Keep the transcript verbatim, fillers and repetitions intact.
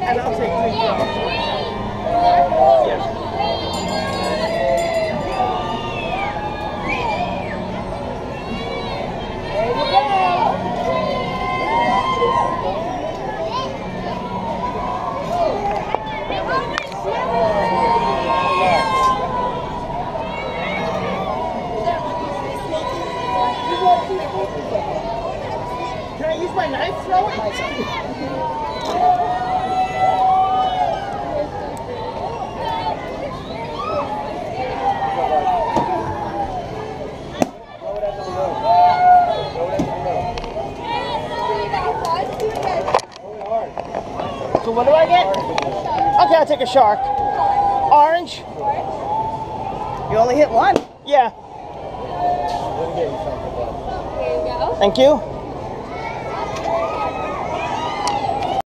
And I'll take three drops. Yes. There you go. Can I use my knife? Throw it. So what do I get? Okay, I'll take a shark. Orange. You only hit one? Yeah. Here you go. Thank you.